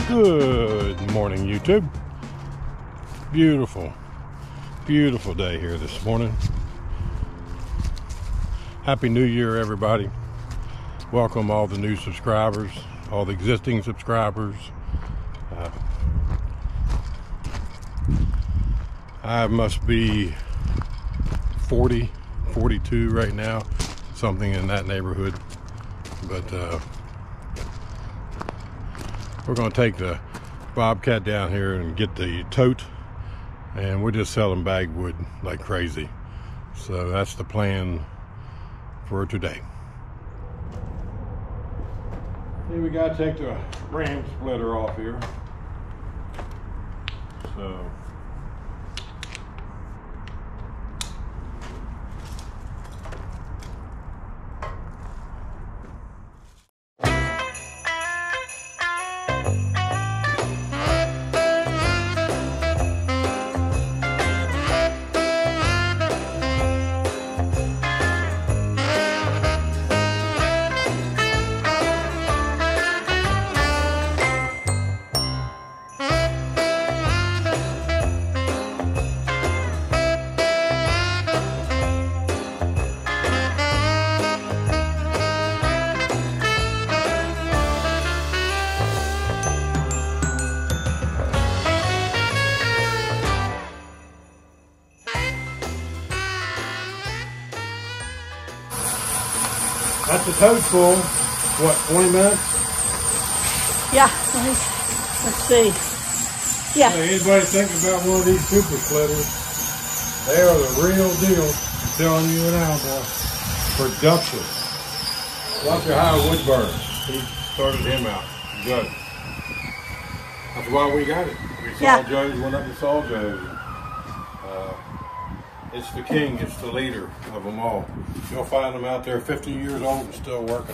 Good morning, YouTube. Beautiful, beautiful day here this morning. Happy New Year, everybody. Welcome all the new subscribers, all the existing subscribers. I must be 40, 42 right now, something in that neighborhood. But we're going to take the Bobcat down here and get the tote, and we're just selling bag wood like crazy. So that's the plan for today. Here we got to take the ram splitter off here. So that's the tote full. What, 20 minutes? Yeah, let's see. Yeah. Hey, anybody thinking about one of these super splitters? They are the real deal. I'm telling you now, boy. Production. Watch your high wood burn. He started him out. Good. That's why we got it. We saw Joe's, went up and saw Joe's. It's the king, it's the leader of them all. You'll find them out there 50 years old and still working.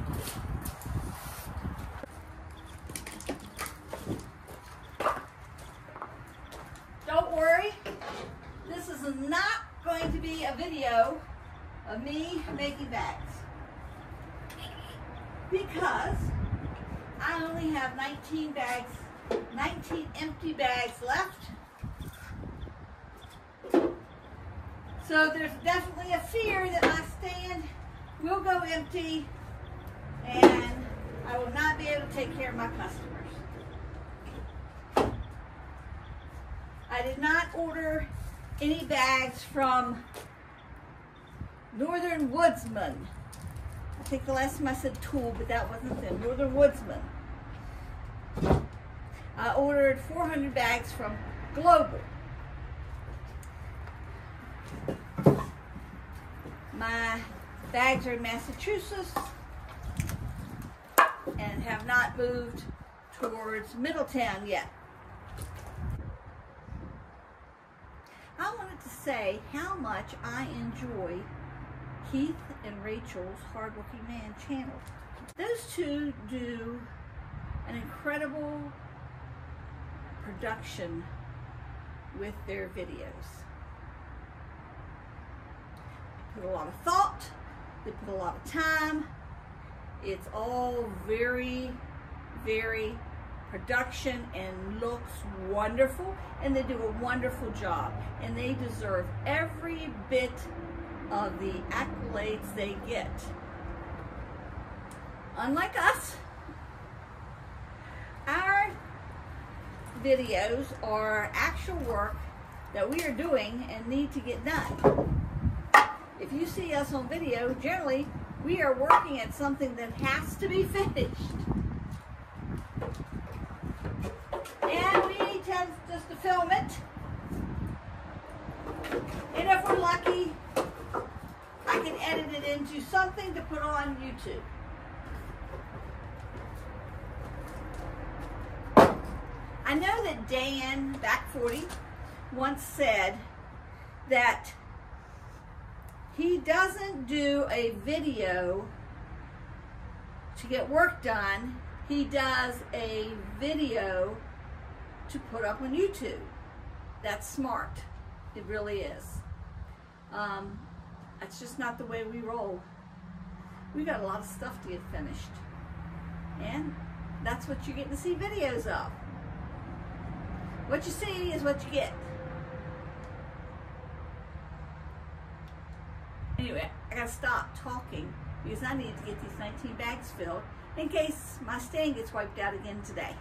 Don't worry, this is not going to be a video of me making bags, because I only have 19 empty bags left. So there's definitely a fear that my stand will go empty and I will not be able to take care of my customers. I did not order any bags from Northern Woodsman. I think the last time I said Tool, but that wasn't them. Northern Woodsman. I ordered 400 bags from Global. My bags are in Massachusetts and have not moved towards Middletown yet. I wanted to say how much I enjoy Keith and Rachel's Hardworking Man channel. Those two do an incredible production with their videos. Put a lot of thought, they put a lot of time. It's all very, very production and looks wonderful, and they do a wonderful job, and they deserve every bit of the accolades they get. Unlike us, our videos are actual work that we are doing and need to get done. If you see us on video, generally we are working at something that has to be finished. And we need time just to film it. And if we're lucky, I can edit it into something to put on YouTube. I know that Dan, Back 40, once said that he doesn't do a video to get work done. He does a video to put up on YouTube. That's smart. It really is. That's just not the way we roll. We got a lot of stuff to get finished. And That's what you're getting to see videos of. What you see is what you get. Anyway, I gotta stop talking because I need to get these 19 bags filled in case my stand gets wiped out again today.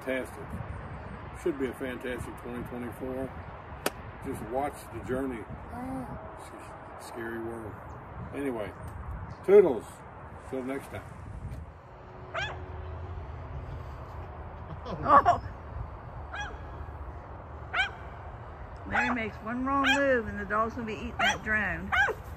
fantastic. Should be a fantastic 2024. Just watch the journey. Scary world. Anyway, toodles. Till next time. Oh. Mary makes one wrong move and the dog's gonna be eating that drone.